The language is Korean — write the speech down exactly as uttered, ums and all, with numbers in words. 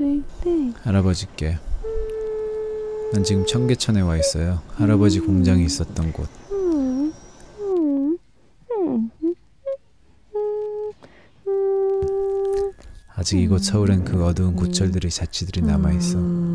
있을 때 할아버지께. 난 지금 청계천에 와 있어요. 할아버지 공장이 있었던 곳. 아직 이곳 서울엔 그 어두운 구철들이 자취들이 남아있어.